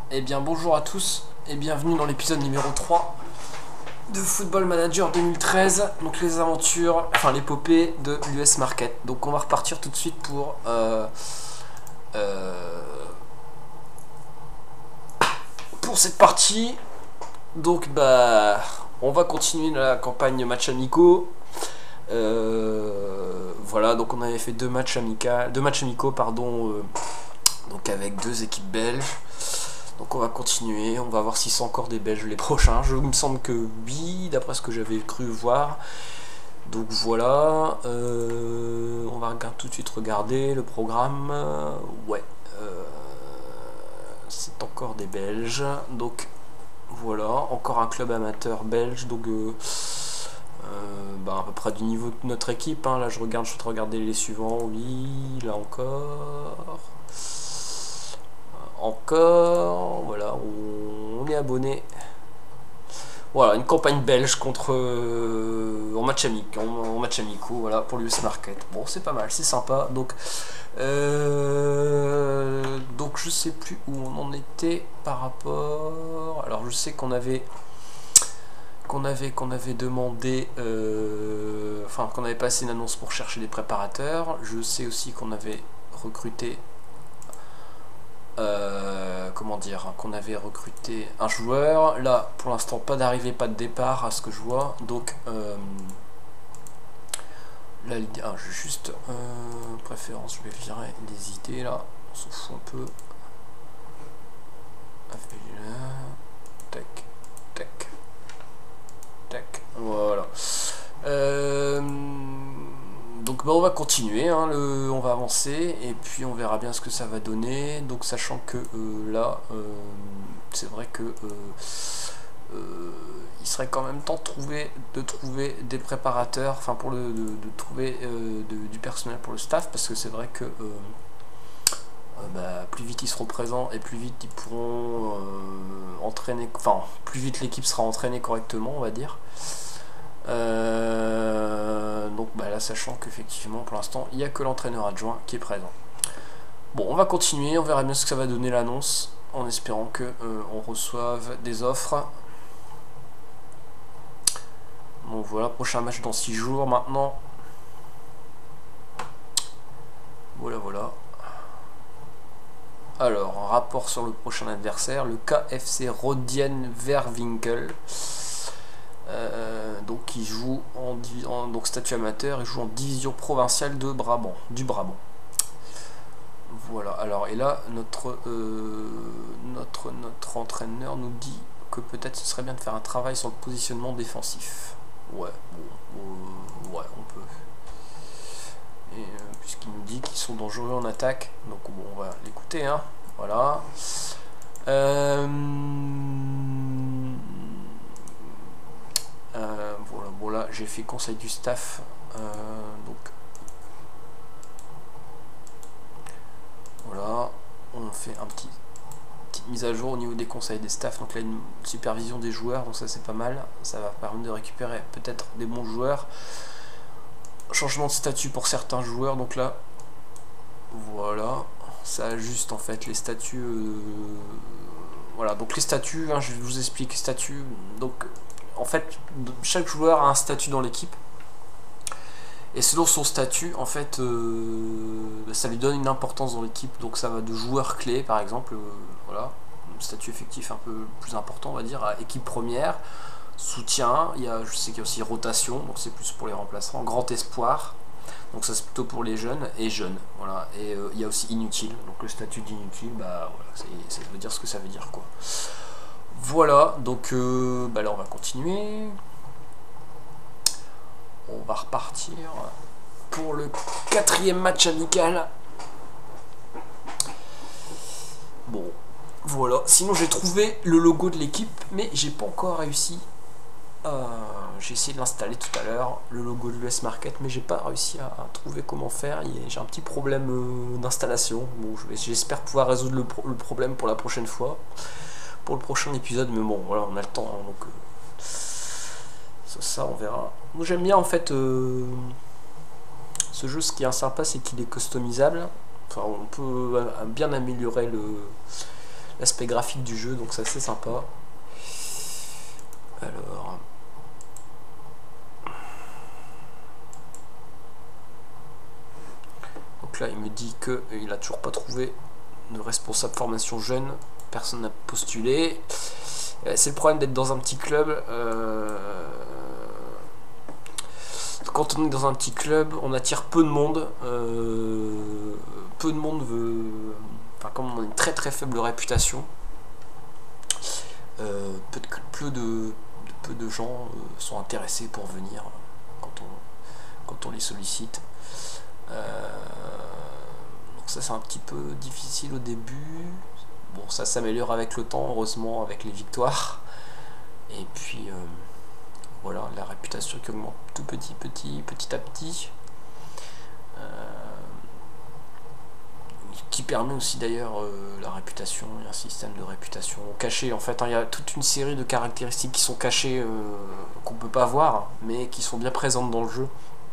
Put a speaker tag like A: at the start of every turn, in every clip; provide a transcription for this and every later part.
A: Eh bien bonjour à tous et bienvenue dans l'épisode numéro 3 de Football Manager 2013, donc les aventures, enfin l'épopée de l'US Market. Donc on va repartir tout de suite pour cette partie. Donc on va continuer la campagne match amicaux. Voilà, donc on avait fait deux matchs amicaux, donc avec deux équipes belges. Donc on va continuer, on va voir si c'est encore des Belges les prochains. Il me semble que oui, d'après ce que j'avais cru voir. Donc voilà, on va tout de suite regarder le programme. Ouais, c'est encore des Belges. Donc voilà, encore un club amateur belge. Donc à peu près du niveau de notre équipe. Hein. Là je suis en train de regarder les suivants. Oui, là encore, voilà, on est abonné. Voilà, une campagne belge contre en match amicaux, voilà, pour l'US Market. Bon, c'est pas mal, c'est sympa. Donc je sais plus où on en était par rapport. Alors je sais qu'on avait demandé, qu'on avait passé une annonce pour chercher des préparateurs. Je sais aussi qu'on avait recruté qu'on avait recruté un joueur. Là pour l'instant pas d'arrivée, pas de départ à ce que je vois. Donc là j'ai juste préférence, je vais virer les idées là, on s'en fout un peu. Tac tac tac, voilà. Donc on va continuer, hein, on va avancer et puis on verra bien ce que ça va donner. Donc sachant que là, c'est vrai que il serait quand même temps de trouver des préparateurs, enfin de trouver du personnel pour le staff, parce que c'est vrai que plus vite ils seront présents et plus vite ils pourront entraîner, enfin plus vite l'équipe sera entraînée correctement, on va dire. Donc là, sachant qu'effectivement pour l'instant il n'y a que l'entraîneur adjoint qui est présent. Bon, on va continuer, on verra bien ce que ça va donner l'annonce, en espérant que on reçoive des offres. Donc voilà, prochain match dans 6 jours maintenant. Voilà. Alors, un rapport sur le prochain adversaire, le KFC Rodian Verwinkel. Donc il joue donc statut amateur, il joue en division provinciale du Brabant. Voilà, alors et là notre entraîneur nous dit que peut-être ce serait bien de faire un travail sur le positionnement défensif. Ouais, bon, ouais, on peut. Et puisqu'il nous dit qu'ils sont dangereux en attaque, donc bon, on va l'écouter, hein. Voilà. Voilà, bon là j'ai fait conseil du staff, donc voilà, on fait petite mise à jour au niveau des conseils des staffs, donc là une supervision des joueurs, donc ça c'est pas mal, ça va permettre de récupérer peut-être des bons joueurs. Changement de statut pour certains joueurs, donc là voilà, ça ajuste en fait les statuts, voilà, donc les statuts, hein, je vous explique, statuts, donc en fait chaque joueur a un statut dans l'équipe. Et selon son statut, en fait, ça lui donne une importance dans l'équipe. Donc ça va de joueur clé, par exemple, voilà, un statut effectif un peu plus important, on va dire, à équipe première, soutien, je sais qu'il y a aussi rotation, donc c'est plus pour les remplaçants, grand espoir, donc ça c'est plutôt pour les jeunes, et jeunes, voilà, et il y a aussi inutile, donc le statut d'inutile, voilà, ça veut dire ce que ça veut dire, quoi. Voilà, donc là on va continuer. On va repartir pour le 4e match amical. Bon, voilà. Sinon, j'ai trouvé le logo de l'équipe, mais j'ai pas encore réussi. J'ai essayé de l'installer tout à l'heure, le logo de l'US Market, mais j'ai pas réussi à trouver comment faire. J'ai un petit problème d'installation. Bon, j'espère pouvoir résoudre le problème pour la prochaine fois, pour le prochain épisode. Mais bon, voilà, on a le temps, hein, donc ça on verra. Moi j'aime bien en fait ce jeu, ce qui est sympa c'est qu'il est customisable, enfin on peut bien améliorer l'aspect graphique du jeu, donc c'est assez sympa. Alors... Donc là, il me dit qu'il n'a toujours pas trouvé de responsable formation jeune. Personne n'a postulé. C'est le problème d'être dans un petit club. Quand on est dans un petit club, on attire peu de monde. Peu de monde veut... Enfin, comme on a une très très faible réputation, peu de gens sont intéressés pour venir quand on les sollicite. Donc ça c'est un petit peu difficile au début. Bon, ça s'améliore avec le temps, heureusement, avec les victoires. Et puis voilà, la réputation qui augmente tout petit à petit. Qui permet aussi d'ailleurs la réputation, il y a un système de réputation caché en fait, hein, il y a toute une série de caractéristiques qui sont cachées, qu'on peut pas voir, mais qui sont bien présentes dans le jeu.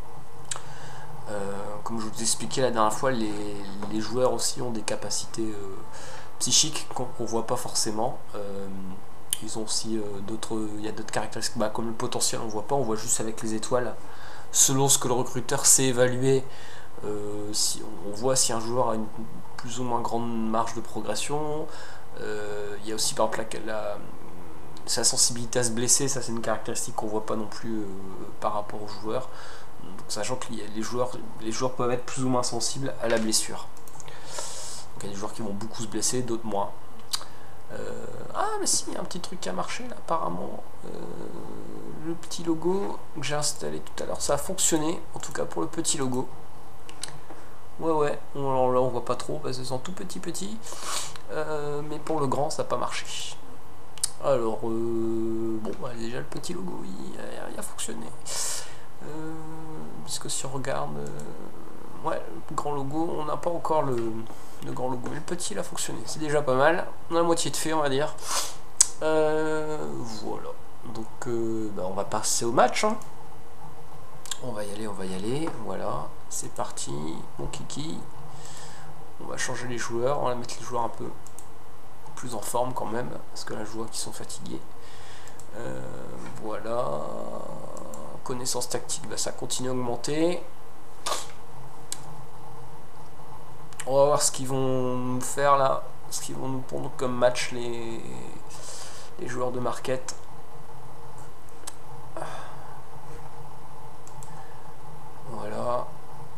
A: Comme je vous expliquais la dernière fois, les joueurs aussi ont des capacités psychiques qu'on voit pas forcément. Ils ont aussi il y a d'autres caractéristiques, comme le potentiel on voit pas, on voit juste avec les étoiles. Selon ce que le recruteur sait évaluer, si on voit si un joueur a une plus ou moins grande marge de progression. Il y a aussi par exemple sa sensibilité à se blesser, ça c'est une caractéristique qu'on voit pas non plus par rapport aux joueurs. Donc, sachant que les joueurs peuvent être plus ou moins sensibles à la blessure. Donc il y a des joueurs qui vont beaucoup se blesser, d'autres moins. Ah mais si, il y a un petit truc qui a marché là apparemment. Le petit logo que j'ai installé tout à l'heure, ça a fonctionné, en tout cas pour le petit logo. Ouais, alors là on voit pas trop parce que c'est tout petit. Mais pour le grand ça n'a pas marché. Alors bon déjà le petit logo il a fonctionné. Puisque si on regarde ouais, le grand logo, on n'a pas encore le grand logo, mais le petit il a fonctionné, c'est déjà pas mal, on a la moitié de fait on va dire. Voilà, donc on va passer au match, hein. On va y aller, voilà, c'est parti, mon kiki. On va changer les joueurs, on va mettre les joueurs un peu plus en forme quand même, parce que là je vois qu'ils sont fatigués. Voilà, connaissance tactique, ça continue à augmenter. On va voir ce qu'ils vont nous faire là, ce qu'ils vont nous prendre comme match les joueurs de market. Voilà.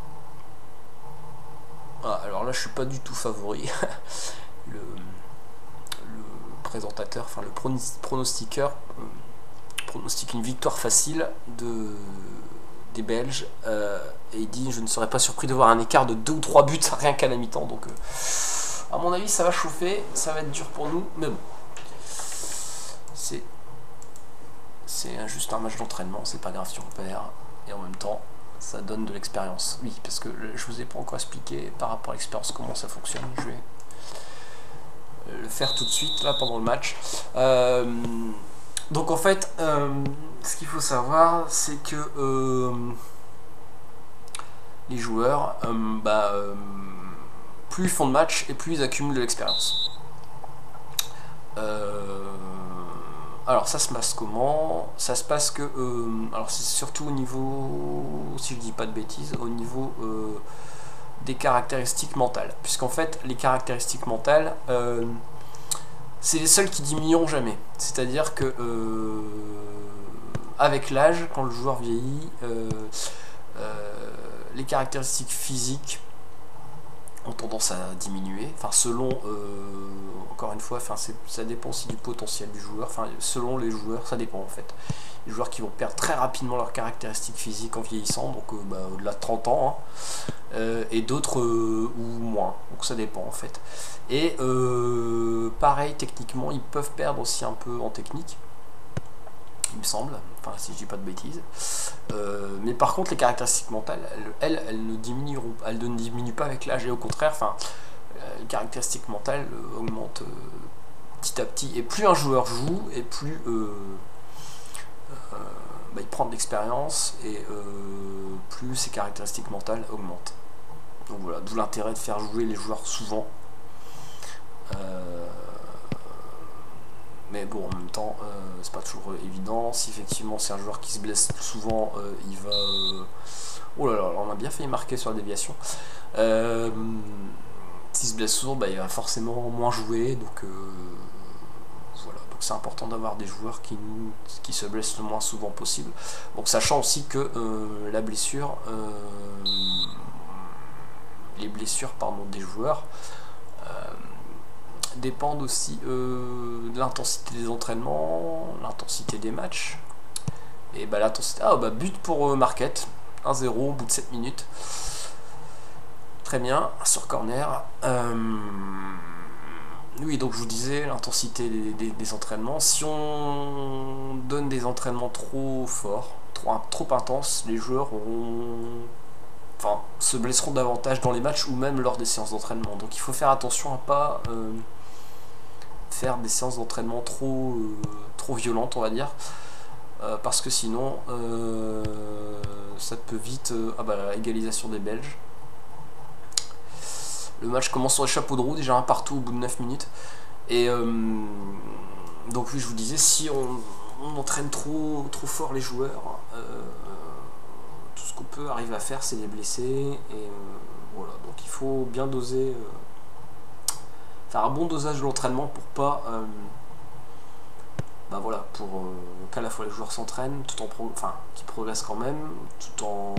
A: Ah, alors là je suis pas du tout favori. le présentateur, enfin le pronostiqueur pronostique une victoire facile des Belges, et il dit je ne serais pas surpris de voir un écart de 2 ou 3 buts rien qu'à la mi-temps, donc à mon avis ça va chauffer, ça va être dur pour nous, mais bon, c'est juste un match d'entraînement, c'est pas grave si on perd, et en même temps ça donne de l'expérience. Oui, parce que je vous ai pas encore expliqué par rapport à l'expérience comment ça fonctionne, je vais le faire tout de suite là pendant le match. Donc en fait, ce qu'il faut savoir, c'est que les joueurs, plus ils font de matchs et plus ils accumulent de l'expérience. Alors ça se passe comment? Ça se passe que, alors c'est surtout au niveau, si je dis pas de bêtises, au niveau des caractéristiques mentales, puisqu'en fait les caractéristiques mentales, c'est les seules qui diminueront jamais. C'est-à-dire que avec l'âge, quand le joueur vieillit, les caractéristiques physiques ont tendance à diminuer. Enfin, selon, encore une fois, ça dépend aussi du potentiel du joueur. Enfin, selon les joueurs, ça dépend en fait. Les joueurs qui vont perdre très rapidement leurs caractéristiques physiques en vieillissant, donc au-delà de 30 ans, hein, et d'autres ou moins. Donc ça dépend en fait. Et pareil, techniquement, ils peuvent perdre aussi un peu en technique, il me semble, enfin si je dis pas de bêtises. Mais par contre, les caractéristiques mentales, elles ne diminuent pas avec l'âge, et au contraire, les caractéristiques mentales augmentent petit à petit. Et plus un joueur joue, et plus il prend de l'expérience, et plus ses caractéristiques mentales augmentent. Donc voilà, d'où l'intérêt de faire jouer les joueurs souvent. Mais bon, en même temps, c'est pas toujours évident. Si effectivement c'est un joueur qui se blesse souvent, il va... Oh là là, on a bien failli marquer sur la déviation. S'il se blesse souvent, bah, il va forcément moins jouer. Donc voilà, donc c'est important d'avoir des joueurs qui se blessent le moins souvent possible. Donc sachant aussi que la blessure, les blessures pardon, des joueurs dépendent aussi de l'intensité des entraînements, l'intensité des matchs. Et bah l'intensité. Ah bah but pour Marquette, 1-0 au bout de 7 minutes. Très bien, sur corner. Oui, donc je vous disais, l'intensité des entraînements. Si on donne des entraînements trop forts, trop intenses, les joueurs se blesseront davantage dans les matchs ou même lors des séances d'entraînement. Donc il faut faire attention à pas faire des séances d'entraînement trop violentes, on va dire. Parce que sinon, ça peut vite... ah bah, la égalisation des Belges. Le match commence sur les chapeaux de roue, déjà un partout au bout de 9 minutes. Et donc oui, je vous disais, si on entraîne trop fort les joueurs, tout ce qu'on peut arriver à faire, c'est les blesser. Et voilà, donc il faut bien doser, faire un bon dosage de l'entraînement pour pas... bah voilà, pour qu'à la fois les joueurs s'entraînent, tout en qu'ils progressent quand même, tout en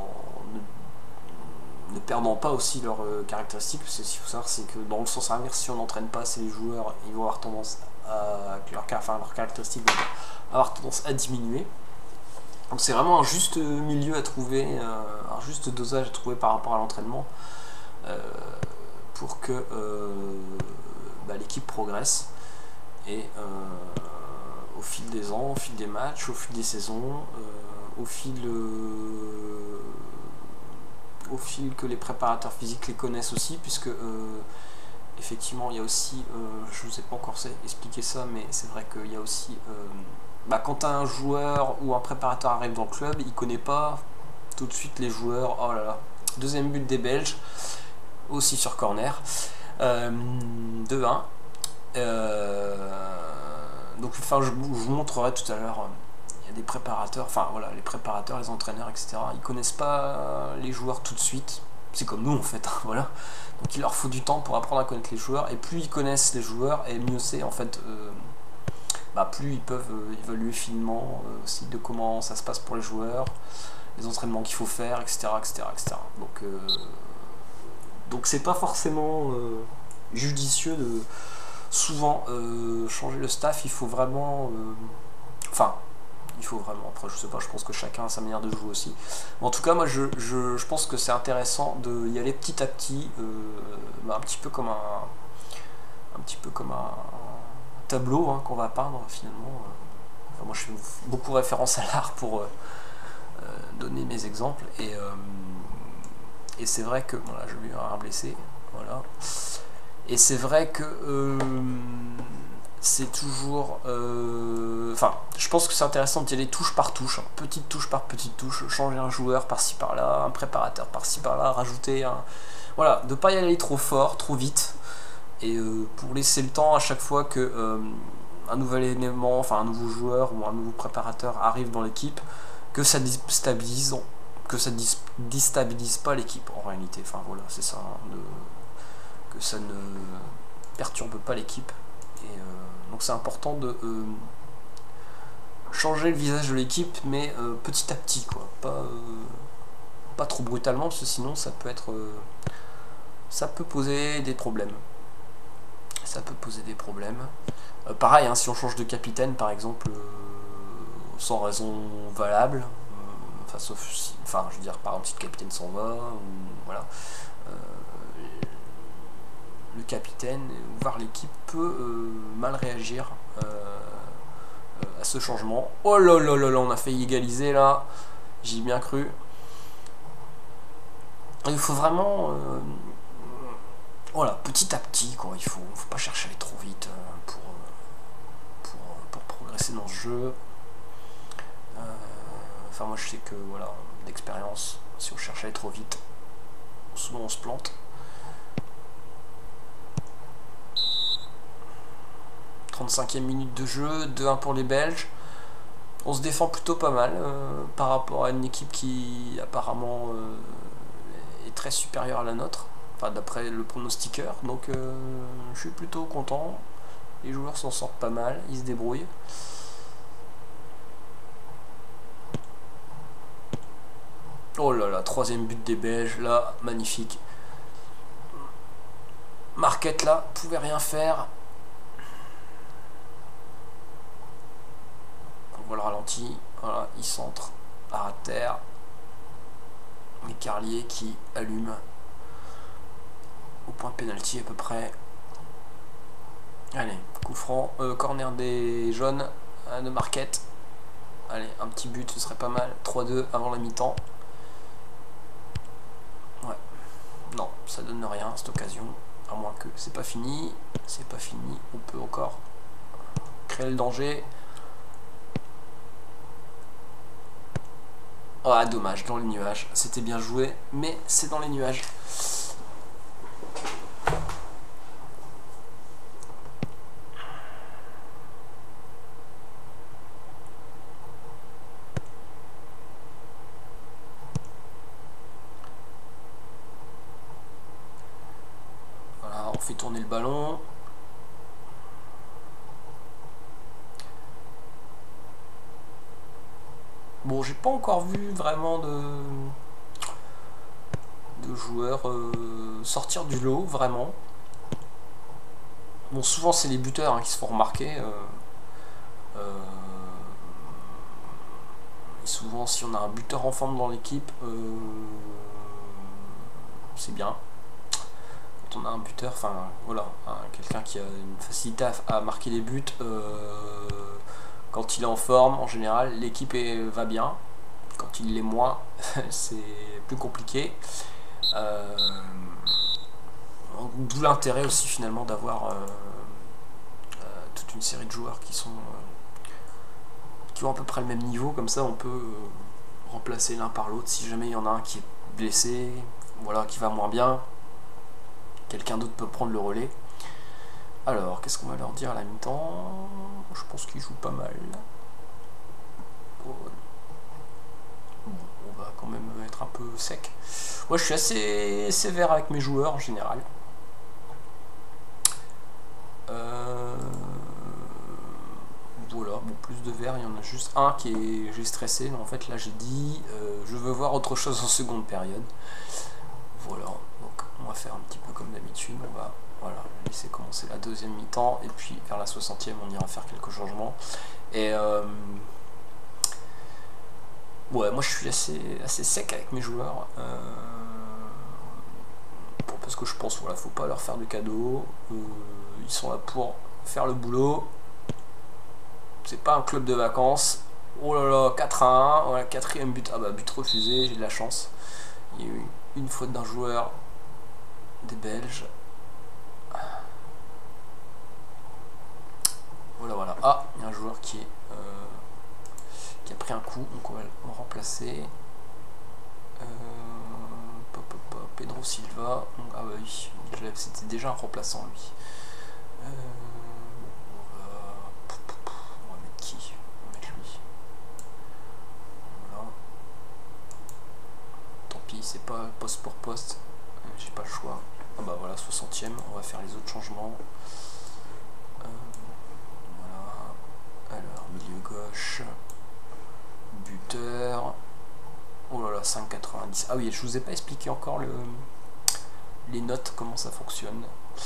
A: ne perdant pas aussi leurs caractéristiques, parce que ce qu'il faut savoir, c'est que dans le sens inverse, si on n'entraîne pas assez les joueurs, ils vont avoir tendance à... leurs caractéristiques vont avoir tendance à diminuer. Donc c'est vraiment un juste milieu à trouver, un juste dosage à trouver par rapport à l'entraînement, pour que l'équipe progresse. Et au fil des ans, au fil des matchs, au fil des saisons, au fil que les préparateurs physiques les connaissent aussi, puisque effectivement il y a aussi, je ne vous ai pas encore expliqué ça, mais c'est vrai qu'il y a aussi, quand un joueur ou un préparateur arrive dans le club, il ne connaît pas tout de suite les joueurs. Oh là là, deuxième but des Belges, aussi sur corner, 2-1. Donc je vous montrerai tout à l'heure, il y a des préparateurs, les préparateurs, les entraîneurs, etc. Ils connaissent pas les joueurs tout de suite, c'est comme nous en fait, voilà. Donc il leur faut du temps pour apprendre à connaître les joueurs, et plus ils connaissent les joueurs, et mieux c'est en fait, plus ils peuvent évaluer finement aussi de comment ça se passe pour les joueurs, les entraînements qu'il faut faire, etc. Donc c'est pas forcément judicieux de souvent changer le staff. Il faut vraiment après je sais pas, je pense que chacun a sa manière de jouer aussi, mais en tout cas moi je pense que c'est intéressant d'y aller petit à petit, un petit peu comme un tableau qu'on va peindre finalement. Moi je fais beaucoup référence à l'art pour donner mes exemples, et c'est vrai que voilà, j'ai vu un blessé, voilà. Et c'est vrai que c'est toujours... je pense que c'est intéressant d'y aller touche par touche, petite touche par petite touche, changer un joueur par-ci par-là, un préparateur par-ci par-là, rajouter un... Voilà, de ne pas y aller trop fort, trop vite, et pour laisser le temps à chaque fois que un nouvel élément, un nouveau joueur ou un nouveau préparateur arrive dans l'équipe, que ça déstabilise pas l'équipe en réalité. Voilà, c'est ça, que ça ne perturbe pas l'équipe. Et donc c'est important de changer le visage de l'équipe, mais petit à petit, quoi. Pas trop brutalement, parce que sinon ça peut être ça peut poser des problèmes. Pareil, si on change de capitaine par exemple, sans raison valable, sauf si, je veux dire, par exemple si le capitaine s'en va, ou voilà, le capitaine, voire l'équipe peut mal réagir à ce changement. Oh là là là là, on a failli égaliser là, j'y ai bien cru. Il faut vraiment petit à petit, quoi. Il faut pas chercher à aller trop vite pour progresser dans ce jeu. Moi je sais que voilà, d'expérience, si on cherche à aller trop vite, souvent on se plante. 35e minute de jeu, 2-1 pour les Belges. On se défend plutôt pas mal par rapport à une équipe qui apparemment est très supérieure à la nôtre, enfin d'après le pronostiqueur, donc je suis plutôt content. Les joueurs s'en sortent pas mal, ils se débrouillent. Oh là là, 3e but des Belges, là, magnifique. Marquette là, pouvait rien faire. On voit le ralenti, voilà, il centre à terre. Et Carlier qui allume au point de pénalty à peu près. Allez, coup franc, corner des jaunes de Marquette. Allez, un petit but, ce serait pas mal. 3-2 avant la mi-temps. Ouais, non, ça donne rien cette occasion. À moins que c'est pas fini. C'est pas fini, on peut encore créer le danger. Ah, dommage, dans les nuages. C'était bien joué, mais c'est dans les nuages. Voilà, on fait tourner le ballon. Bon, j'ai pas encore vu vraiment de joueurs sortir du lot, vraiment. Bon, souvent c'est les buteurs qui se font remarquer. Et souvent, si on a un buteur en forme dans l'équipe, c'est bien. Quand on a un buteur, enfin voilà, quelqu'un qui a une facilité à marquer des buts, quand il est en forme, en général, l'équipe va bien. Quand il l'est moins, c'est plus compliqué. D'où l'intérêt aussi finalement d'avoir toute une série de joueurs qui ont à peu près le même niveau, comme ça on peut remplacer l'un par l'autre si jamais il y en a un qui est blessé, voilà, qui va moins bien, quelqu'un d'autre peut prendre le relais. Alors, qu'est-ce qu'on va leur dire à la mi-temps? Je pense qu'ils jouent pas mal. Bon, on va quand même être un peu sec. Moi, je suis assez sévère avec mes joueurs en général. Voilà, bon, plus de verre, il y en a juste un j'ai stressé, mais en fait là j'ai dit je veux voir autre chose en seconde période. Voilà, donc on va faire un petit peu comme d'habitude, on va laisser commencer la deuxième mi-temps et puis vers la 60e on ira faire quelques changements. Et ouais, moi je suis assez sec avec mes joueurs. Parce que je pense, voilà, faut pas leur faire de cadeaux. Ils sont là pour faire le boulot. C'est pas un club de vacances. Oh là là, 4-1, voilà, 4e but. Ah bah, but refusé, j'ai de la chance. Il y a eu une faute d'un joueur des Belges. Voilà. Ah, il y a un joueur qui a pris un coup, donc on va le remplacer. Pedro Silva. Ah bah oui, c'était déjà un remplaçant lui. On va mettre qui? On va mettre lui. Voilà. Tant pis, c'est pas poste pour poste. J'ai pas le choix. Ah bah voilà, 60e, on va faire les autres changements. Voilà. Alors, milieu gauche. Buteur. Oh là là, 5,90. Ah oui, je vous ai pas expliqué encore les notes, comment ça fonctionne.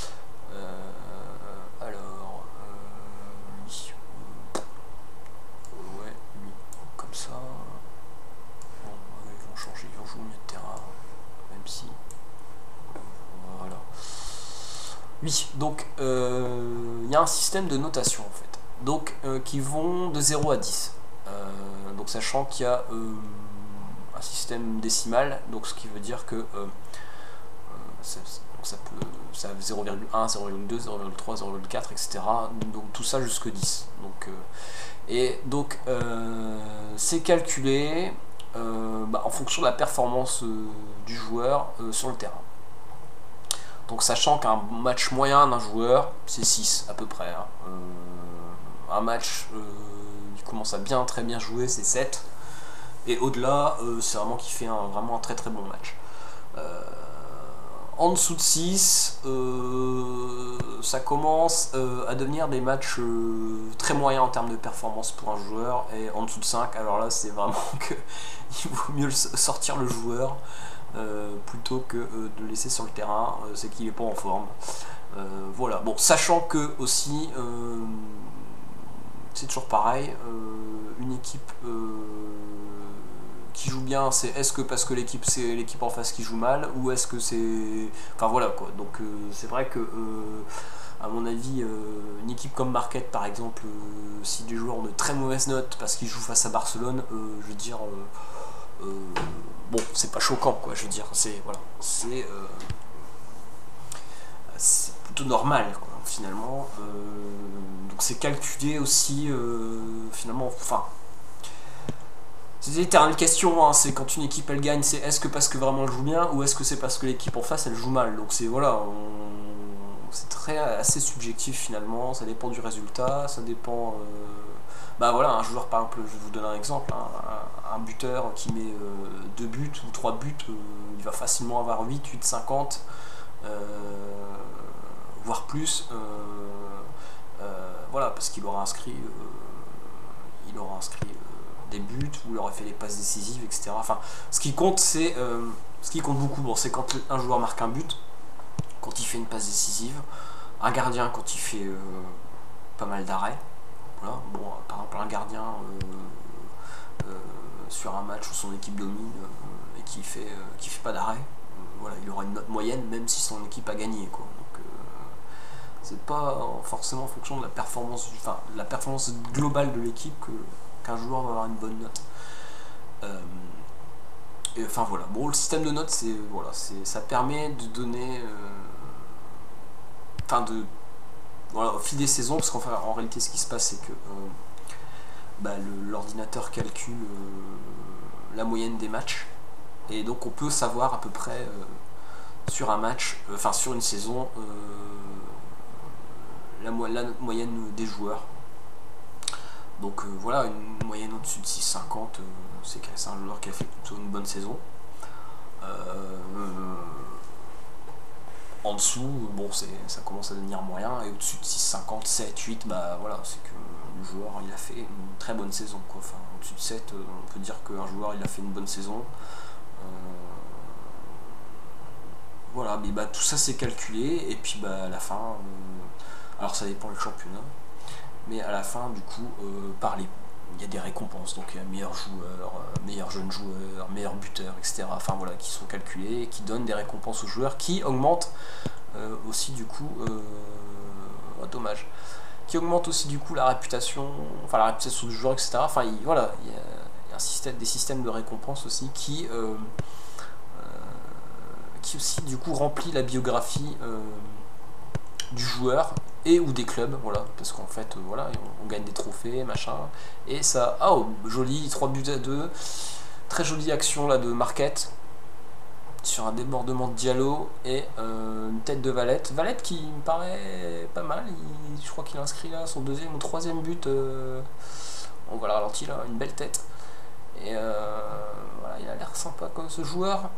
A: Alors, lui. Ouais, lui, comme ça. Bon, ils vont changer, ils vont jouer au milieu de terrain, même si. Voilà. Oui, donc, il y a un système de notation en fait. Donc, qui vont de 0 à 10. Donc, sachant qu'il y a un système décimal, donc ce qui veut dire que ça peut 0,1, 0,2, 0,3, 0,4, etc. Donc tout ça jusque 10. Donc, c'est calculé en fonction de la performance du joueur sur le terrain. Donc sachant qu'un match moyen d'un joueur, c'est 6 à peu près. Hein. un match, il commence à très bien jouer, c'est 7. Et au-delà, c'est vraiment qu'il fait vraiment un très très bon match. En dessous de 6, ça commence à devenir des matchs très moyens en termes de performance pour un joueur. Et en dessous de 5, alors là c'est vraiment qu'il vaut mieux sortir le joueur plutôt que de le laisser sur le terrain, c'est qu'il n'est pas en forme. Voilà, bon, sachant que aussi, c'est toujours pareil, une équipe qui joue bien, c'est est-ce que parce que c'est l'équipe en face qui joue mal, ou est-ce que c'est... Enfin voilà quoi, donc c'est vrai que à mon avis, une équipe comme Marquette par exemple, si des joueurs ont de très mauvaises notes parce qu'ils jouent face à Barcelone, je veux dire, bon, c'est pas choquant quoi, je veux dire, c'est voilà, c'est plutôt normal quoi, finalement. Donc c'est calculé aussi, finalement, enfin. C'est l'éternelle question, hein, c'est quand une équipe elle gagne, c'est est-ce que parce que vraiment elle joue bien ou est-ce que c'est parce que l'équipe en face elle joue mal. Donc c'est voilà, c'est assez subjectif finalement, ça dépend du résultat, ça dépend. Bah voilà, un joueur par exemple, je vais vous donner un exemple, hein, un buteur qui met 2 buts ou 3 buts, il va facilement avoir 8, 50, voire plus, voilà, parce qu'il aura inscrit, des buts, ou il aurait fait les passes décisives, etc. Enfin, ce qui compte, c'est ce qui compte beaucoup. Bon, c'est quand un joueur marque un but, quand il fait une passe décisive, un gardien quand il fait pas mal d'arrêts. Voilà. Bon, par exemple, un gardien sur un match où son équipe domine et qui fait pas d'arrêt, voilà, il aura une note moyenne même si son équipe a gagné, quoi. Donc, c'est pas forcément en fonction de la performance, la performance globale de l'équipe qu'un joueur va avoir une bonne note. Et enfin voilà, bon, le système de notes, ça permet de donner, voilà, au fil des saisons, parce qu'en réalité ce qui se passe c'est que l'ordinateur calcule la moyenne des matchs, et donc on peut savoir à peu près sur un match, sur une saison, la moyenne des joueurs. Donc voilà, une moyenne au-dessus de 6,50, c'est un joueur qui a fait plutôt une bonne saison. En dessous, bon, ça commence à devenir moyen, et au-dessus de 6,50, 7, 8, bah voilà, c'est que le joueur il a fait une très bonne saison, quoi. Enfin, au-dessus de 7, on peut dire qu'un joueur il a fait une bonne saison. Voilà, mais bah tout ça c'est calculé, et puis bah à la fin, alors ça dépend du championnat, mais à la fin du coup, il y a des récompenses, donc il y a meilleur joueur, meilleur jeune joueur, meilleur buteur, etc. Enfin voilà, qui sont calculés et qui donnent des récompenses aux joueurs, qui augmentent aussi du coup, dommage, qui augmentent aussi du coup la réputation du joueur, etc. Enfin voilà, il y a des systèmes de récompenses aussi qui aussi du coup remplit la biographie du joueur et ou des clubs, voilà, parce qu'en fait voilà, on gagne des trophées, machin, et ça, joli, 3 buts à 2, très jolie action là de Marquette sur un débordement de Diallo, et une tête de Valette qui me paraît pas mal, je crois qu'il a inscrit là son 2e ou 3e but, on voit le ralenti là, une belle tête, et voilà, il a l'air sympa comme ce joueur.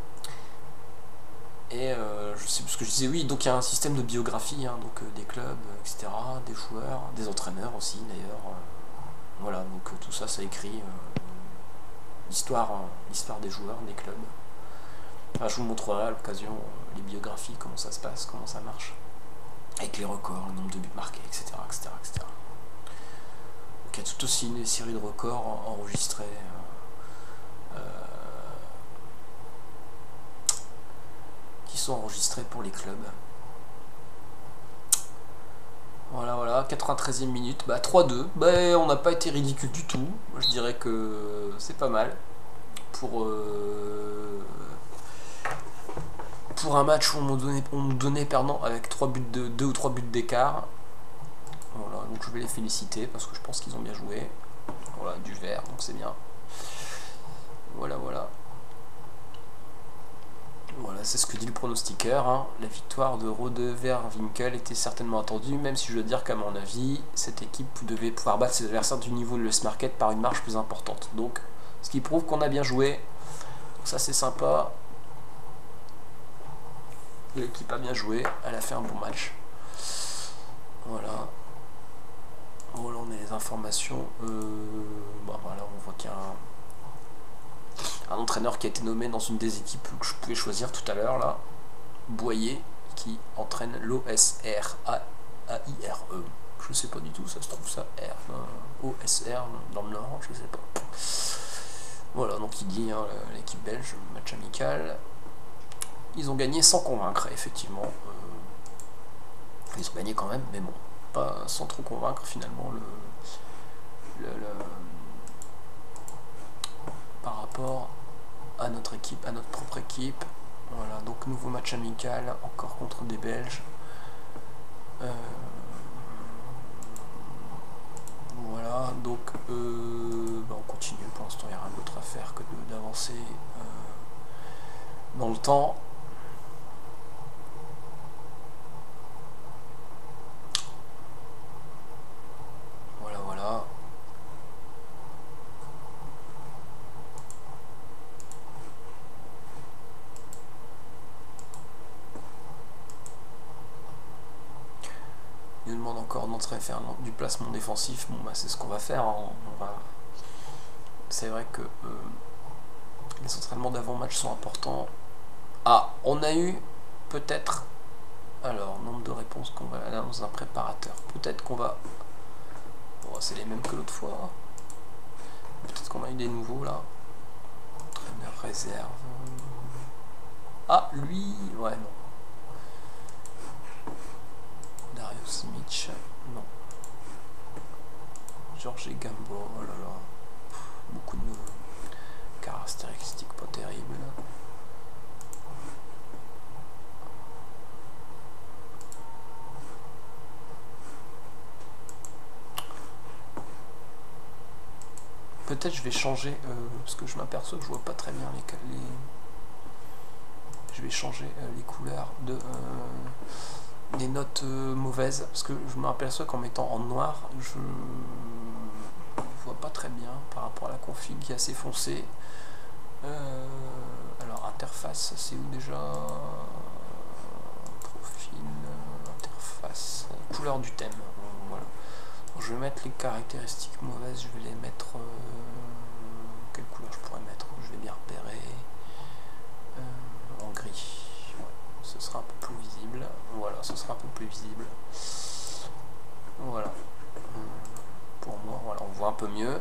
A: Et je sais plus ce que je disais, oui, donc il y a un système de biographie, hein, donc des clubs, etc., des joueurs, des entraîneurs aussi d'ailleurs. Voilà, donc tout ça, ça écrit l'histoire des joueurs, des clubs. Enfin, je vous montrerai à l'occasion les biographies, comment ça se passe, comment ça marche, avec les records, le nombre de buts marqués, etc., etc., etc. Donc il y a tout aussi une série de records enregistrés. Qui sont enregistrés pour les clubs. Voilà, 93e minute, 3-2, on n'a pas été ridicule du tout, moi je dirais que c'est pas mal pour un match où on nous donnait perdant avec 2 ou 3 buts d'écart. Voilà, donc je vais les féliciter parce que je pense qu'ils ont bien joué. Voilà, du vert, donc c'est bien. Voilà. Voilà, c'est ce que dit le pronostiqueur. Hein. La victoire de Rode Verwinkel était certainement attendue, même si je dois dire qu'à mon avis, cette équipe devait pouvoir battre ses adversaires du niveau de l'US Market par une marge plus importante. Donc, ce qui prouve qu'on a bien joué. Donc ça, c'est sympa. L'équipe a bien joué, elle a fait un bon match. Voilà. Voilà, on a les informations. Bon, voilà, on voit qu'il y a un entraîneur qui a été nommé dans une des équipes que je pouvais choisir tout à l'heure, là. Boyer, qui entraîne l'OSR AIRE. Je sais pas du tout, ça se trouve ça R. OSR dans le Nord, je sais pas. Voilà, donc il dit hein, l'équipe belge, match amical. Ils ont gagné sans convaincre, effectivement. Ils ont gagné quand même, mais bon, pas sans trop convaincre finalement par rapport à notre équipe, à notre propre équipe. Voilà, donc nouveau match amical, encore contre des Belges. Voilà, donc on continue. Pour l'instant, il n'y a rien d'autre à faire que d'avancer dans le temps. Voilà. Il nous demande encore d'entrer faire du placement défensif. Bon, bah, c'est ce qu'on va faire. Hein. C'est vrai que les entraînements d'avant-match sont importants. Ah, on a eu peut-être... Alors, nombre de réponses qu'on va aller dans un préparateur. Peut-être qu'on va... Bon, c'est les mêmes que l'autre fois. Peut-être qu'on a eu des nouveaux, là. Entraîneur réserve. Ah, lui... Ouais, non. Darius Mitch, non. Georges Gambo, oh là là. Beaucoup de caractéristiques pas terribles. Peut-être je vais changer, parce que je m'aperçois que je vois pas très bien les... Je vais changer les couleurs de... des notes mauvaises, parce que je m'aperçois qu'en mettant en noir, je vois pas très bien par rapport à la config qui est assez foncée. Alors interface, c'est où déjà? Profil, interface, couleur du thème. Voilà. Donc, je vais mettre les caractéristiques mauvaises, je vais les mettre... quelle couleur je pourrais mettre? Je vais bien repérer. En gris. Ouais, ce sera un peu plus visible. Voilà, ce sera un peu plus visible. Voilà. Pour moi, voilà, on voit un peu mieux.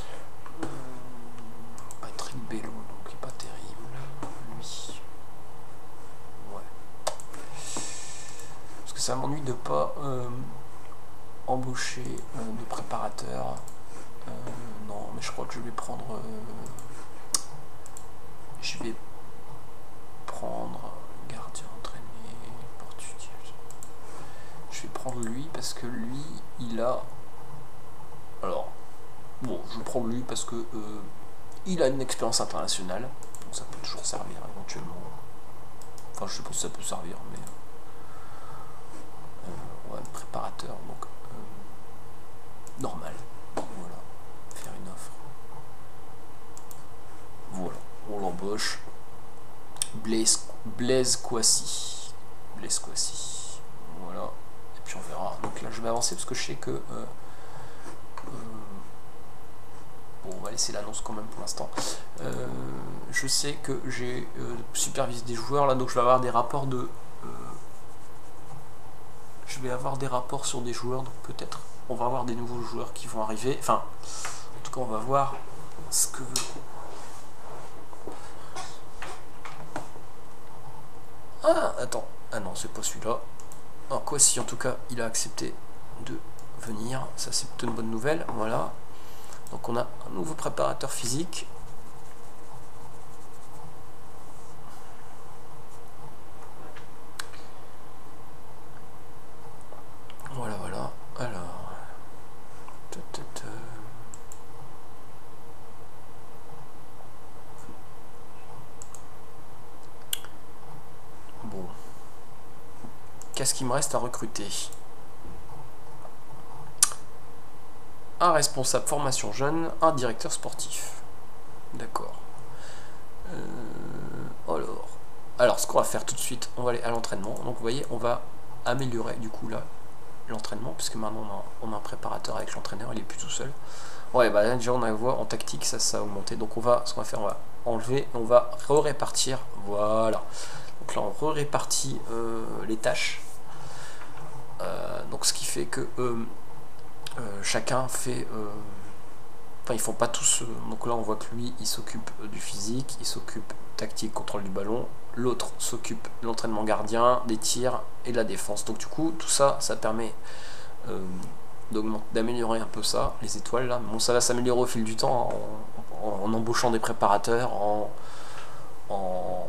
A: Patrick Bello, donc il n'est pas terrible. Lui. Ouais. Parce que ça m'ennuie de pas embaucher de préparateur. Non, mais je crois que je vais prendre... je vais prendre gardien entraîné portugais. Je vais prendre lui parce que lui, il a... Alors, bon, je vais prendre lui parce que il a une expérience internationale, donc ça peut toujours servir éventuellement. Enfin, je sais pas si ça peut servir, mais ouais, préparateur, donc normal. Voilà, faire une offre. Voilà, on l'embauche. Blaise Kouassi. Voilà, et puis on verra. Donc là, je vais avancer parce que je sais que bon, on va laisser l'annonce quand même pour l'instant. Je sais que j'ai supervisé des joueurs là, donc je vais avoir des rapports de... je vais avoir des rapports sur des joueurs, donc peut-être on va avoir des nouveaux joueurs qui vont arriver. Enfin, en tout cas, on va voir ce que... Ah, attends. Ah non, c'est pas celui-là. Ah, quoi si, en tout cas, il a accepté de venir. Ça, c'est plutôt une bonne nouvelle. Voilà. Donc on a un nouveau préparateur physique. Voilà. Alors... qu'est-ce qu'il me reste à recruter? Un responsable formation jeune, un directeur sportif. D'accord. Alors, ce qu'on va faire tout de suite, on va aller à l'entraînement. Donc, vous voyez, on va améliorer du coup là l'entraînement, puisque maintenant on a un préparateur avec l'entraîneur, il est plus tout seul. Ouais, bah là, déjà on a voit en tactique, ça a augmenté. Donc, ce qu'on va faire, on va enlever, on va répartir. Voilà. Donc là, on répartit les tâches. Donc, ce qui fait que chacun fait. Enfin, ils font pas tous. Donc là, on voit que lui, il s'occupe du physique, il s'occupe tactique, contrôle du ballon. L'autre s'occupe de l'entraînement gardien, des tirs et de la défense. Donc du coup, tout ça, ça permet d'améliorer un peu ça, les étoiles là. Bon, ça va s'améliorer au fil du temps en embauchant des préparateurs, en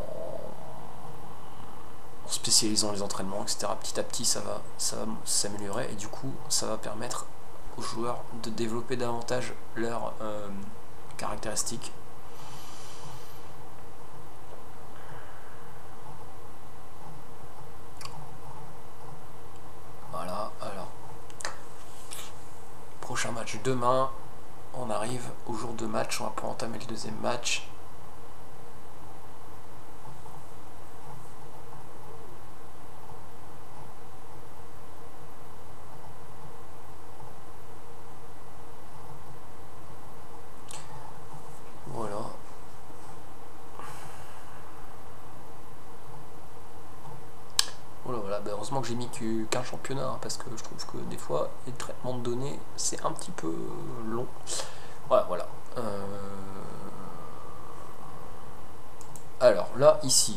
A: spécialisant les entraînements, etc. Petit à petit, ça va s'améliorer et du coup, ça va permettre aux joueurs de développer davantage leurs caractéristiques. Voilà, alors prochain match demain, on arrive au jour de match, on va pouvoir entamer le deuxième match. Voilà. Voilà, bah heureusement que j'ai mis qu'un championnat, hein, parce que je trouve que des fois les traitements de données c'est un petit peu long. Voilà. Alors là, ici,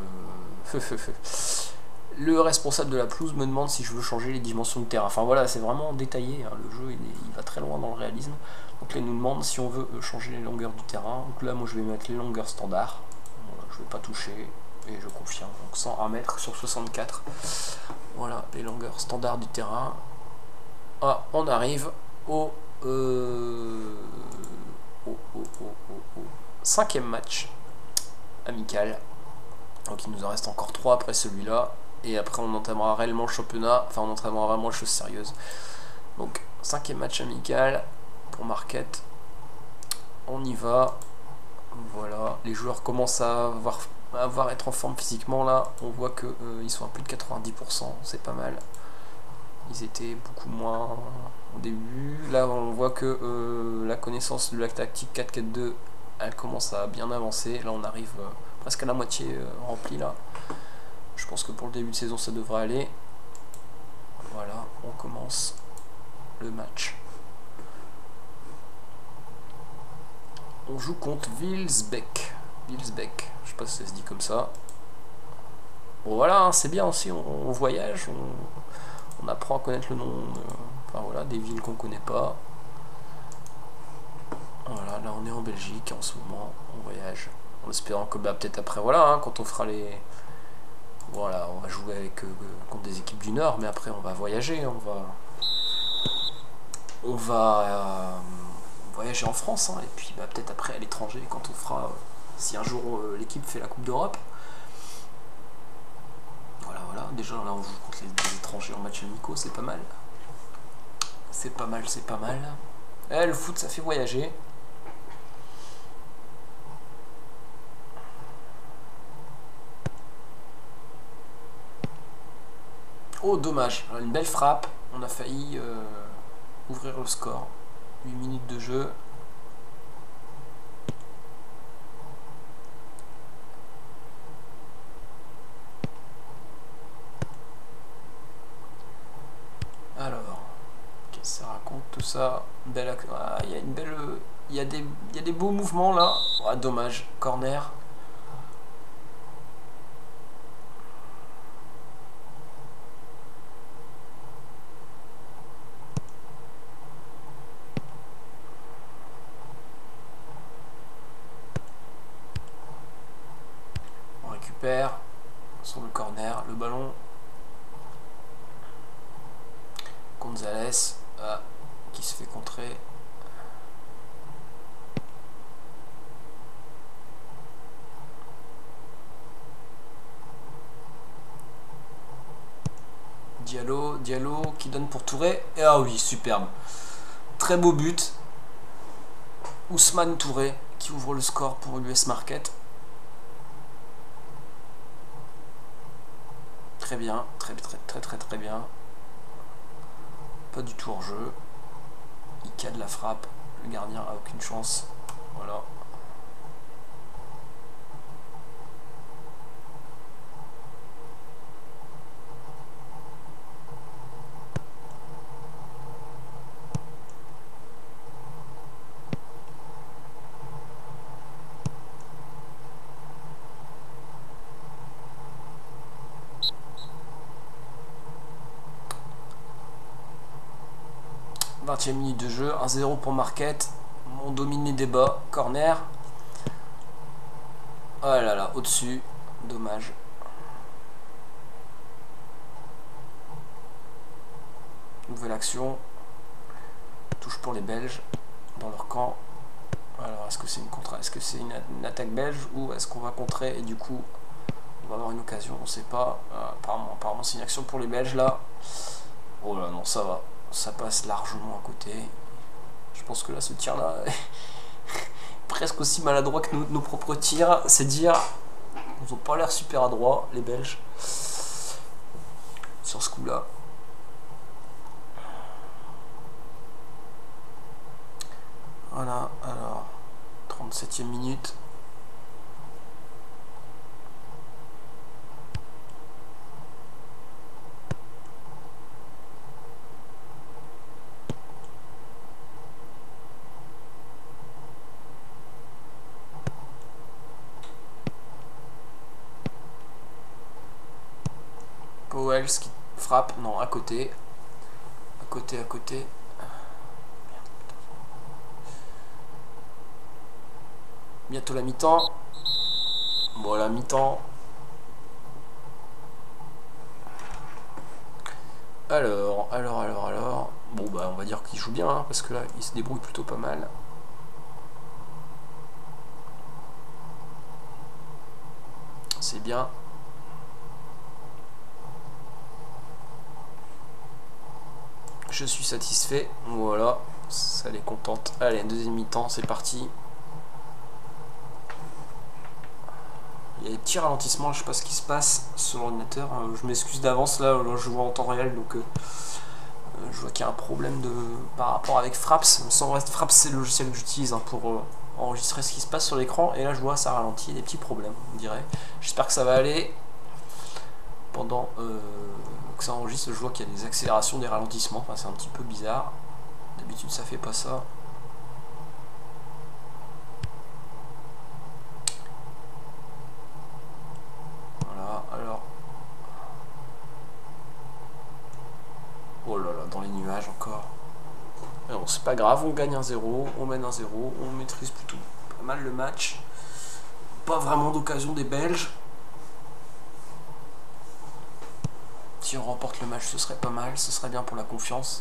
A: le responsable de la pelouse me demande si je veux changer les dimensions de terrain. Enfin voilà, c'est vraiment détaillé, hein, le jeu il va très loin dans le réalisme. Donc là, il nous demande si on veut changer les longueurs du terrain. Donc là, moi je vais mettre les longueurs standards. Voilà, je vais pas toucher. Et je confirme, donc 101 mètres sur 64. Voilà les longueurs standards du terrain. Ah, on arrive au 5e match amical. Donc il nous en reste encore 3 après celui-là. Et après on entamera réellement le championnat. Enfin on entamera vraiment les choses sérieuses. Donc 5e match amical pour Marquette. On y va. Voilà, les joueurs commencent à être en forme physiquement là. On voit que ils sont à plus de 90%, c'est pas mal. Ils étaient beaucoup moins au début. Là on voit que la connaissance de la tactique 4-4-2 elle commence à bien avancer. Là on arrive presque à la moitié remplie là. Je pense que pour le début de saison ça devrait aller. Voilà, on commence le match. On joue contre Wilsbeck. Je sais pas si ça se dit comme ça. Bon voilà, hein, c'est bien aussi, on voyage, on apprend à connaître le nom, enfin voilà, des villes qu'on connaît pas. Voilà, là on est en Belgique en ce moment, on voyage. En espérant que peut-être après, voilà, hein, quand on fera les... Voilà, on va jouer avec contre des équipes du Nord, mais après on va voyager, on va voyager en France, hein, et puis peut-être après à l'étranger quand on fera, si un jour l'équipe fait la Coupe d'Europe. Voilà, déjà là on joue contre les étrangers en match amicaux, c'est pas mal. C'est pas mal. Le foot ça fait voyager. Oh dommage, une belle frappe, on a failli ouvrir le score. 8 minutes de jeu. Alors, qu'est-ce que ça raconte tout ça? Belle, il y a une belle, il y a des beaux mouvements là. Ah, dommage, corner. On récupère sur le corner le ballon. Gonzalez qui se fait contrer. Diallo qui donne pour Touré. Et ah oui, superbe. Très beau but. Ousmane Touré qui ouvre le score pour l'US Market. Très bien, très bien. Pas du tout hors jeu. Il cadre la frappe. Le gardien a aucune chance. Voilà. « 20e minute de jeu, 1-0 pour Marquette. On domine les débats. Corner. Oh là là, au-dessus. Dommage. Nouvelle action. Touche pour les Belges dans leur camp. Alors, est-ce que c'est une contre, est-ce que c'est une attaque belge ou est-ce qu'on va contrer et du coup on va avoir une occasion, on ne sait pas. Apparemment c'est une action pour les Belges là. Oh là non, ça va. Ça passe largement à côté. Je pense que là, ce tir-là est presque aussi maladroit que nos propres tirs. C'est dire, ils n'ont pas l'air super adroits, les Belges, sur ce coup-là. Voilà, alors, 37e minute. Powell qui frappe, non, à côté. À côté. Bientôt la mi-temps. Voilà, mi-temps. Alors. Bon, bah, on va dire qu'il joue bien, hein, parce que là, il se débrouille plutôt pas mal. C'est bien. Je suis satisfait. Voilà, ça les contente. Allez, deuxième mi-temps, c'est parti. Il y a des petits ralentissements, je sais pas ce qui se passe sur l'ordinateur. Je m'excuse d'avance, là je vois en temps réel, donc je vois qu'il y a un problème par rapport avec Fraps. Sans reste, Fraps c'est le logiciel que j'utilise pour enregistrer ce qui se passe sur l'écran. Et là je vois ça ralentit, des petits problèmes, on dirait. J'espère que ça va aller. Pendant que ça enregistre, je vois qu'il y a des accélérations, des ralentissements. Enfin, c'est un petit peu bizarre. D'habitude ça fait pas ça. Oh là là, dans les nuages encore. Alors c'est pas grave, on gagne 1-0, on mène 1-0, on maîtrise plutôt pas mal le match. Pas vraiment d'occasion des Belges. Si on remporte le match, ce serait pas mal, ce serait bien pour la confiance.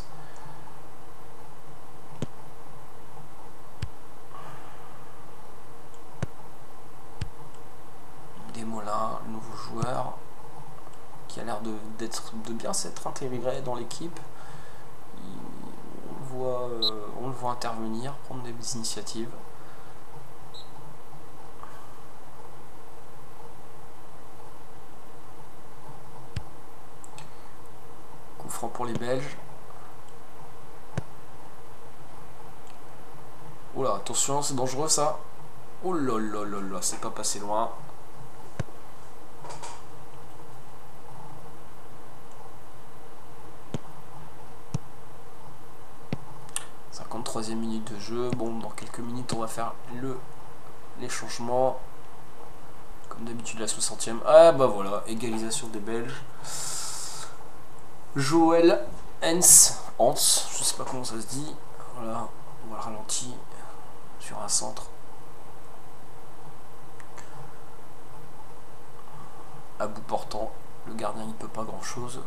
A: Desmoulins, le nouveau joueur, qui a l'air de bien s'être intégré dans l'équipe. On le voit intervenir, prendre des initiatives. Coup franc pour les Belges. Oula, attention, c'est dangereux ça. Oh là là là là, c'est pas passé loin. Troisième minute de jeu. Bon, dans quelques minutes on va faire les changements comme d'habitude. La 60e. Ah bah voilà, égalisation des Belges. Joël Hans, je sais pas comment ça se dit. Voilà, on va le ralentir sur un centre. À bout portant, le gardien il peut pas grand chose.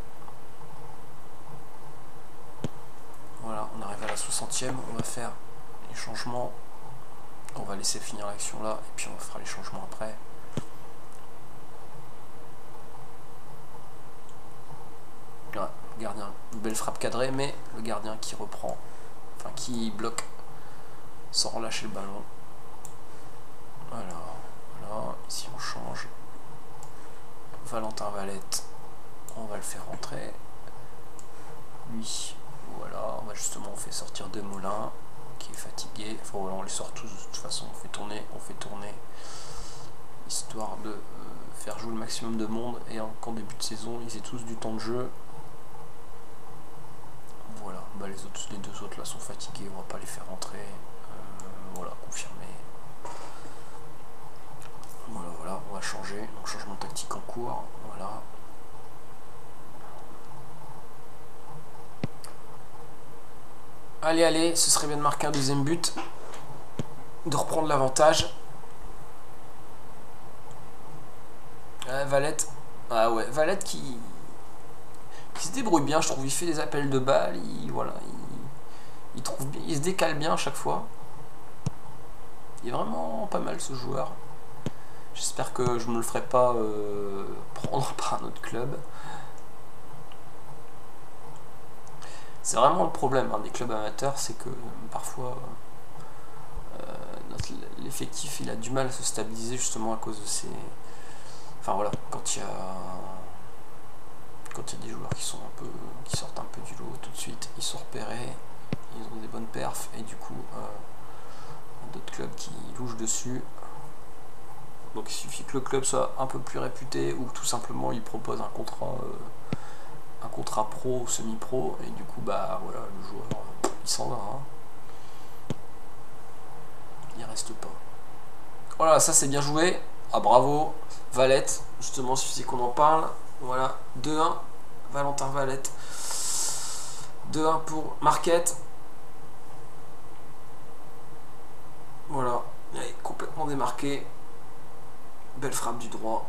A: Voilà, on arrive à la 60e, on va faire les changements. On va laisser finir l'action là, et puis on fera les changements après. Ouais, gardien, une belle frappe cadrée, mais le gardien qui reprend, enfin qui bloque sans relâcher le ballon. Alors, voilà, ici on change. Valentin Valette, on va le faire rentrer. Lui, voilà, on va justement, on fait sortir Demoulin, qui est fatigué. Enfin voilà, on les sort tous, de toute façon, on fait tourner, histoire de faire jouer le maximum de monde, et qu'en début de saison, ils aient tous du temps de jeu. Voilà, bah les deux autres là sont fatigués, on va pas les faire rentrer. Voilà, confirmé. Voilà, on va changer. Donc changement tactique en cours. Voilà. Allez, ce serait bien de marquer un deuxième but, de reprendre l'avantage. Valette. Ah ouais, Valette qui se débrouille bien, je trouve. Il fait des appels de balles, il trouve bien, il se décale bien à chaque fois. Il est vraiment pas mal ce joueur. J'espère que je ne me le ferai pas prendre par un autre club. C'est vraiment le problème des clubs amateurs, c'est que parfois l'effectif il a du mal à se stabiliser justement à cause de ces... Enfin voilà, quand il y a des joueurs qui sortent un peu du lot, tout de suite ils sont repérés, ils ont des bonnes perfs, et du coup d'autres clubs qui louchent dessus. Donc il suffit que le club soit un peu plus réputé, ou que tout simplement il propose un contrat pro ou semi-pro, et du coup bah voilà, le joueur il s'en va, il reste pas. Voilà, ça c'est bien joué. Ah bravo Valette, justement il suffit qu'on en parle. Voilà, 2-1 Valentin Valette, 2-1 pour Marquette. Voilà, il est complètement démarqué. Belle frappe du droit.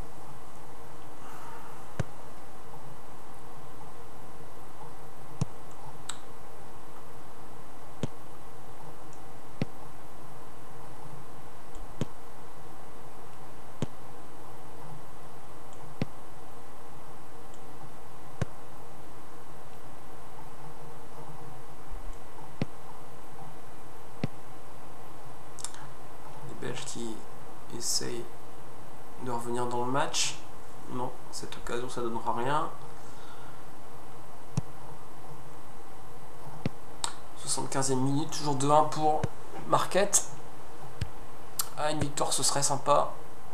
A: Les Belges qui essayent de revenir dans le match. Non, cette occasion ça donnera rien. 75e minute, toujours 2-1 pour Marquette. Une victoire ce serait sympa,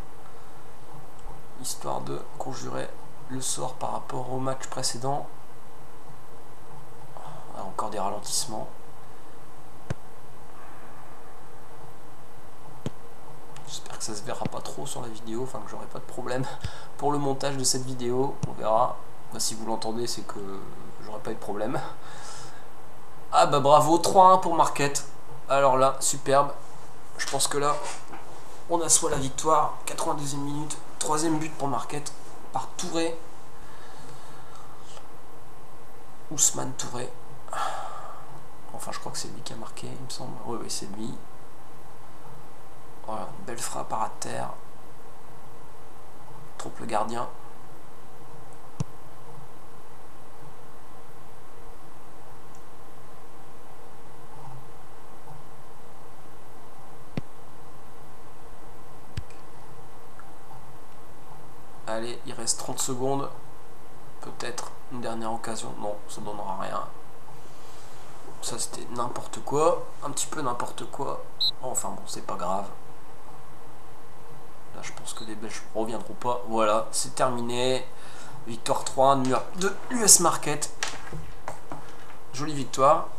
A: histoire de conjurer le sort par rapport au match précédent. Encore des ralentissements. J'espère que ça se verra pas trop sur la vidéo, enfin que j'aurai pas de problème pour le montage de cette vidéo, on verra. Bah, si vous l'entendez, c'est que j'aurai pas eu de problème. Ah bah bravo, 3-1 pour Marquette. Alors là, superbe. Je pense que là, on assoit la victoire. 92e minute, 3ème but pour Marquette par Touré. Ousmane Touré. Enfin, je crois que c'est lui qui a marqué, il me semble. Oui, c'est lui. Voilà, une belle frappe à terre. Trompe le gardien. Allez, il reste 30 secondes. Peut-être une dernière occasion. Non, ça donnera rien. Ça c'était n'importe quoi. Un petit peu n'importe quoi. Enfin bon, c'est pas grave. Là, je pense que les Belges ne reviendront pas. Voilà, c'est terminé. Victoire 3 de l'US Marquette. Jolie victoire.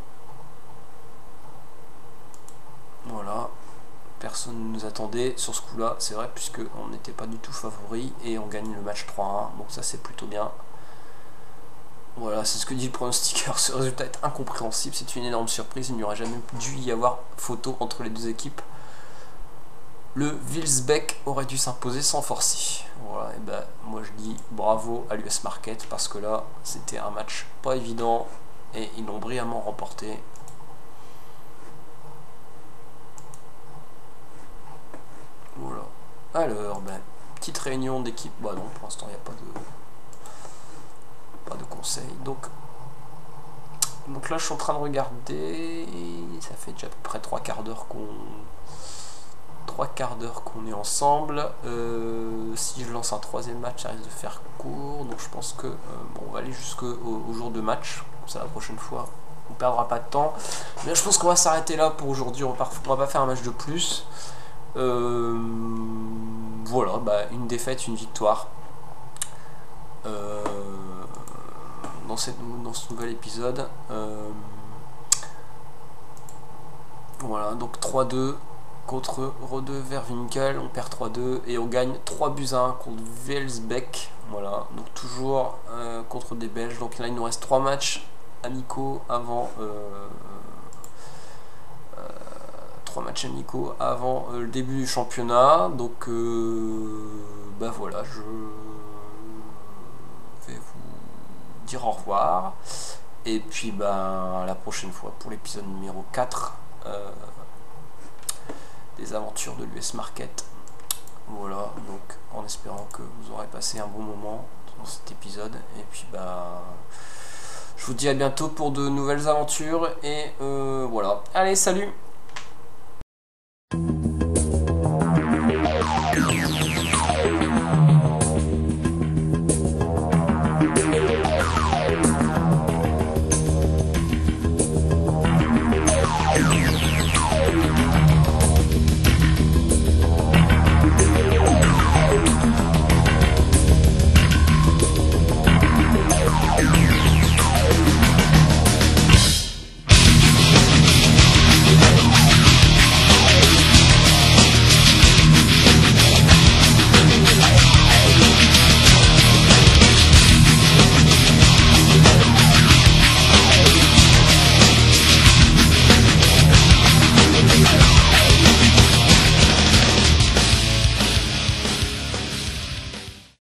A: Voilà. Personne ne nous attendait sur ce coup-là. C'est vrai, puisque on n'était pas du tout favori. Et on gagne le match 3-1. Donc ça, c'est plutôt bien. Voilà, c'est ce que dit le pronostiqueur. Ce résultat est incompréhensible. C'est une énorme surprise. Il n'y aurait jamais dû y avoir photo entre les deux équipes. Le Wilsbeck aurait dû s'imposer sans forcer. Voilà, et ben moi je dis bravo à l'US Marquette, parce que là c'était un match pas évident et ils l'ont brillamment remporté. Voilà. Alors, petite réunion d'équipe. Bah non, pour l'instant il n'y a pas de conseil. conseille. Donc là je suis en train de regarder, ça fait déjà à peu près 3/4 d'heure qu'on est ensemble. Si je lance un troisième match, ça risque de faire court, donc je pense que bon, on va aller jusqu'au jour de match, comme ça la prochaine fois on perdra pas de temps. Mais je pense qu'on va s'arrêter là pour aujourd'hui, on va pas faire un match de plus. Voilà, bah, une défaite, une victoire dans ce nouvel épisode. Voilà, donc 3-2 contre Rode Verwinkel, on perd 3-2 et on gagne 3-1 contre Welsbeck. Voilà, donc toujours contre des Belges. Donc là il nous reste 3 matchs amicaux avant le début du championnat. Donc bah voilà, je vais vous dire au revoir et puis bah à la prochaine fois pour l'épisode numéro 4 des aventures de l'US Market. Voilà, donc en espérant que vous aurez passé un bon moment dans cet épisode et puis bah je vous dis à bientôt pour de nouvelles aventures et voilà, allez, salut.